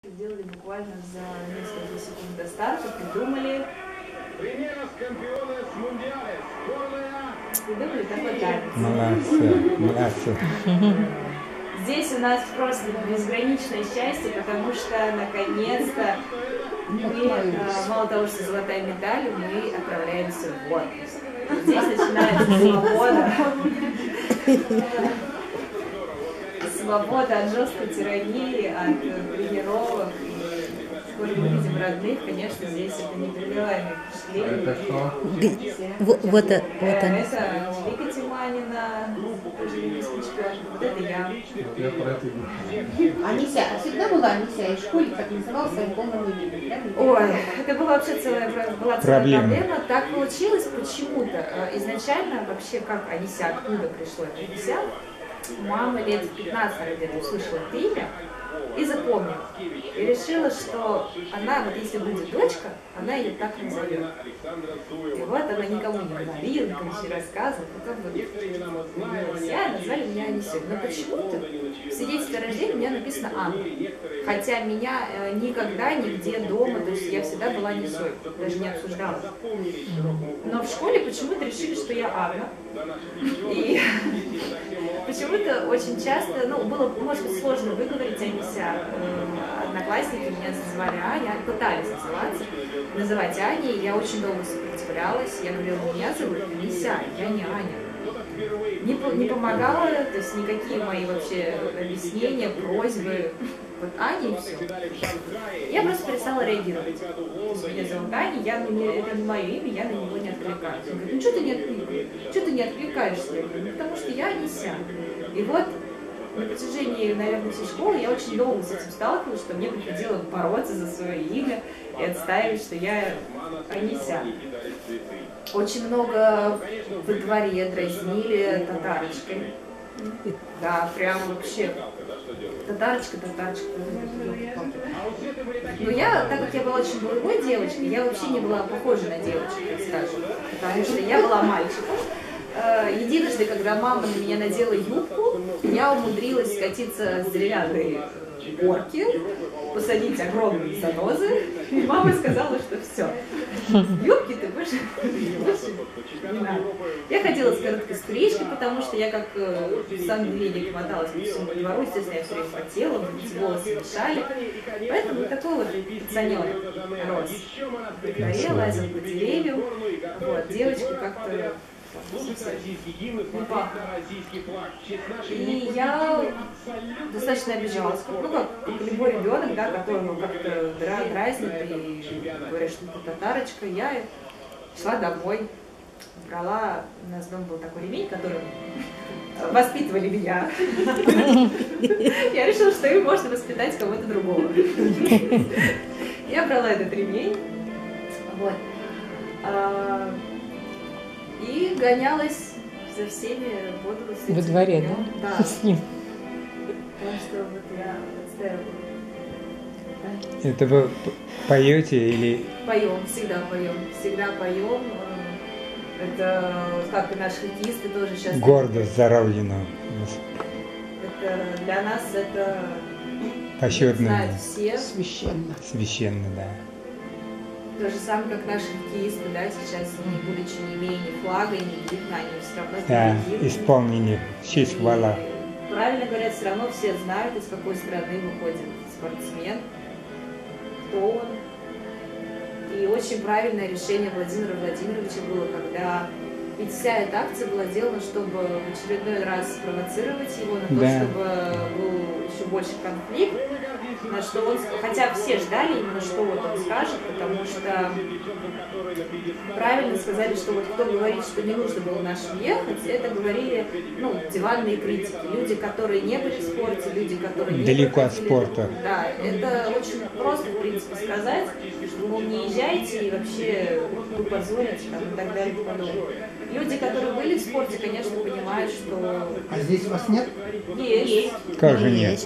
Сделали буквально за несколько секунд до старта, придумали такой танец. Молодцы, молодцы. Здесь у нас просто безграничное счастье, потому что наконец-то мы, мало того, что золотая медаль, мы отправляемся в отпуск. Здесь начинается свобода. Свобода от жесткой тирании, от тренировок. Скоро мы видим родных, конечно, здесь это непрерываемое впечатление. Вот это Вика Тиманина, тоже лесничка. Вот это я. Анися, а всегда была Анися, и в школе так называл своим полным именем? Ой, это была вообще целая проблема. Так получилось почему-то. Изначально вообще как Анися, откуда пришло это Анися? Мама лет в 15 где-то услышала это имя и запомнила. И решила, что она, вот если будет дочка, она ее так назовет. И вот она никому не говорила, никому не рассказывала. Потом вот я назвали меня Анисой. Но почему-то в свидетельстве о рождении у меня написано Анна. Хотя меня никогда, нигде дома, то есть я всегда была Анисой, даже не обсуждала. Но в школе почему-то решили, что я Анна. И почему-то очень часто, ну, было, может быть, сложно выговорить Анися. Одноклассники меня называли Аня, пытались называть Аней. Я очень долго сопротивлялась. Я говорила, меня зовут Анися, я не Аня. Не помогало, то есть никакие мои вообще объяснения, просьбы. Вот Аня и все. Я просто перестала реагировать. То есть меня зовут Аня, это не мое имя, я на него не откликаюсь. Он говорит, ну что ты не откликаешься? Что ты не откликаешься? Я говорю, ну потому что я Анися. И вот на протяжении, наверное, всей школы я очень долго с этим сталкивалась, что мне приходилось бороться за свое имя и отстаивать, что я Анися. Очень много во дворе дразнили татарочкой. Да, прям вообще. Татарочка. Но я, так как я была очень боевой девочкой, я вообще не была похожа на девочку, так скажем. Потому что я была мальчиком. Единожды, когда мама на меня надела юбку, я умудрилась скатиться с деревянной горки, посадить огромные занозы, и мама сказала, что все, юбки ты больше не надо. Я ходила с короткой стрижкой, потому что я как сангвиник моталась по всему двору, естественно, я все время потела, волосы мешали, поэтому вот такой вот пацанёнок рос. Я лазила по деревьям, вот, девочку как-то. И я достаточно обижалась, ну как любой ребенок, да, которого как-то дразнит и говорят, что ты татарочка. Я шла домой, брала, у нас дома был такой ремень, которым воспитывали меня. Я решила, что им можно воспитать кого-то другого. Я брала этот ремень, вот. И гонялась за всеми во дворе, да? Да. С ним. Потому что вот я отстаивала. Это вы поете или? Поем, всегда поем. Всегда поем. Это как и наши хоккеисты тоже сейчас. Гордость за Родину. Это для нас это Почетно. Знают все. Священно, да. То же самое, как наши хоккеисты, да, сейчас, не будучи не имея ни флага, ни гимна, они все равно Да, исполнение, честь, хвала. Правильно говорят, все равно все знают, из какой страны выходит спортсмен, кто он. И очень правильное решение Владимира Владимировича было, когда ведь вся эта акция была сделана, чтобы в очередной раз спровоцировать его на то, чтобы был еще больше конфликт. На что он, хотя все ждали именно, что вот он скажет, потому что правильно сказали, что вот кто говорит, что не нужно было нашим ехать, это говорили, ну, диванные критики, люди, которые не были в спорте, люди, которые не далеко от спорта. Да, это очень просто, в принципе, сказать, что, мол, не езжайте и вообще вы позорите, там, и так далее, и подобное. Люди, которые были в спорте, конечно, понимают, что... А здесь вас нет? Есть. Как же нет?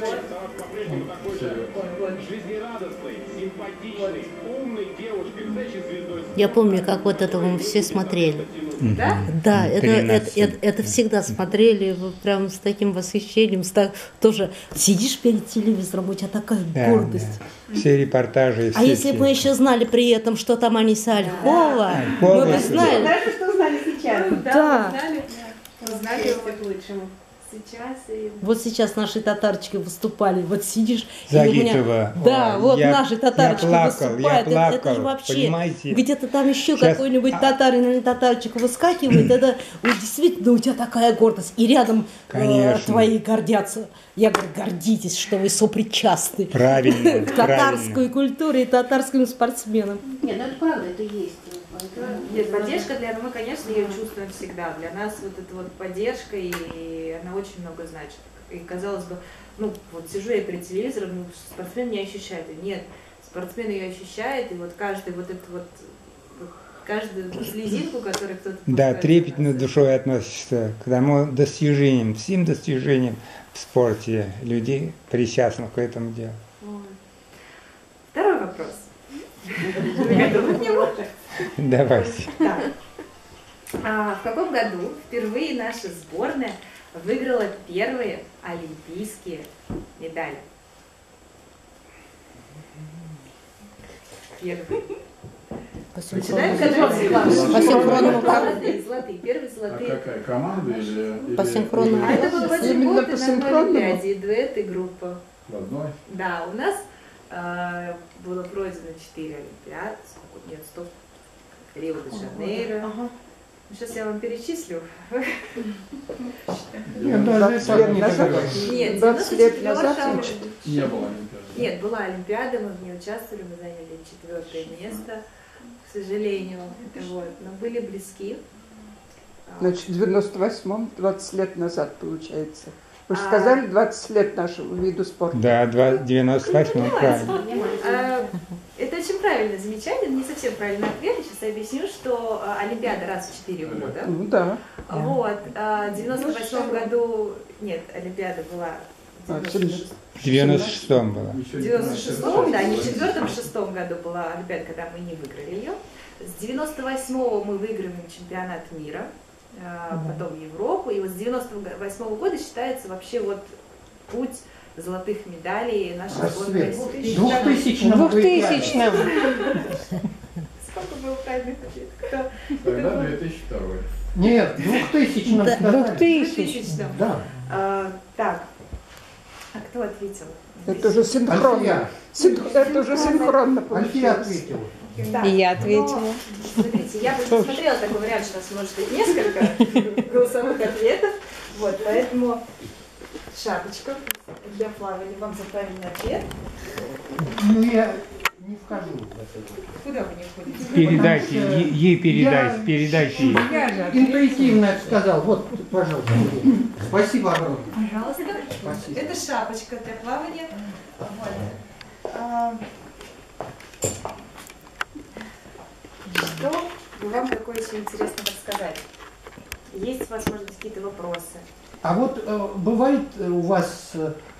Я помню, как вот это мы все смотрели. да? Да, это 13. это всегда смотрели вот прям с таким восхищением, тоже сидишь перед телевизором, у тебя такая Да, гордость. да. Все репортажи. А если бы мы еще знали при этом, что там Аниса Ольхова, Ольхова, мы бы да. знали. Хорошо, что узнали сейчас. Да. Узнали Счастье к лучшему. сейчас и... Вот сейчас наши татарчики выступали, вот сидишь, и у меня- Загитова. Да, Ой, вот я- наши татарчики я выступают. плакал, Это же вообще, понимаете? где-то там еще Сейчас- какой-нибудь татарин или татарчик выскакивает, это вот действительно у тебя такая гордость. И рядом Конечно. твои гордятся. Я говорю, гордитесь, что вы сопричастны Правильно, к татарской правильно. культуре и татарским спортсменам. Нет, ну это правда, это есть. Нет, поддержка для нас, мы, конечно, ее чувствуем всегда. Для нас вот эта вот поддержка, и она очень много значит. И казалось бы, ну вот сижу я перед телевизором, ну, спортсмен не ощущает. Нет, спортсмен ее ощущает, и вот каждый вот это вот каждую слезинку, которую кто-то Да, пускает, трепетно у нас. душой относишься к тому достижениям, всем достижениям в спорте. Люди причастны к этому делу. Вот. Второй вопрос. Вы готовы к нему? Давайте. Так. В каком году впервые наша сборная выиграла первые олимпийские медали? Первые. Начинаем По синхронному Золотые, первые А золотые. какая, команда или... По синхронному. А это был в один Именно год по и на синхронному? Олимпиаде, и дуэт, и группа. В одной? Да, у нас было пройдено 4 Олимпиады, сколько, нет, 100, Рио-де-Жанейро. Сейчас я вам перечислю. Нет, даже это не назад. Нет, 20 лет 94-м. назад. Не было Олимпиады. Нет, была Олимпиада, мы в ней участвовали, мы заняли 4-е место, к сожалению. Вот, но были близки. Значит, в 98-м, 20 лет назад, получается. Вы же А. сказали 20 лет нашему виду спорта. Да, 98 правильно. Это очень правильное замечание, не совсем правильный ответ. Я сейчас объясню, что Олимпиада раз в 4 года. Ну да. Вот, в 98 году, нет, Олимпиада была в 96 В 96-м было. Еще В 96-м, да, не в 4-м, в 6-м году была Олимпиада, когда мы не выиграли ее. С 98-го мы выигрываем чемпионат мира, потом Европу, и вот с 98-го года считается вообще вот путь золотых медалей нашей сборной России. 2000-м. 2000-м. Сколько было правильных ответов? Кто? Тогда 2002. Нет, 2000-м. Да, сказали. 2000. Да. Так, а кто ответил? Это уже синхронно. Альфия. Это уже синхронно Альфия получилось. ответила. Да, И я но, ответила. смотрите, я бы посмотрела такой вариант, что у нас может быть несколько голосовых ответов. Вот, поэтому шапочка для плавания вам за правильный ответ. Ну, я не вхожу в это. Куда вы не входите? Передайте, ей Я- передайте ей. Интуитивно сказал. Вот, пожалуйста. Спасибо огромное. Пожалуйста. Спасибо. Это шапочка для плавания. Вот. Что бы вам такое еще интересно рассказать? Есть у вас, может быть, какие-то вопросы? А вот бывает у вас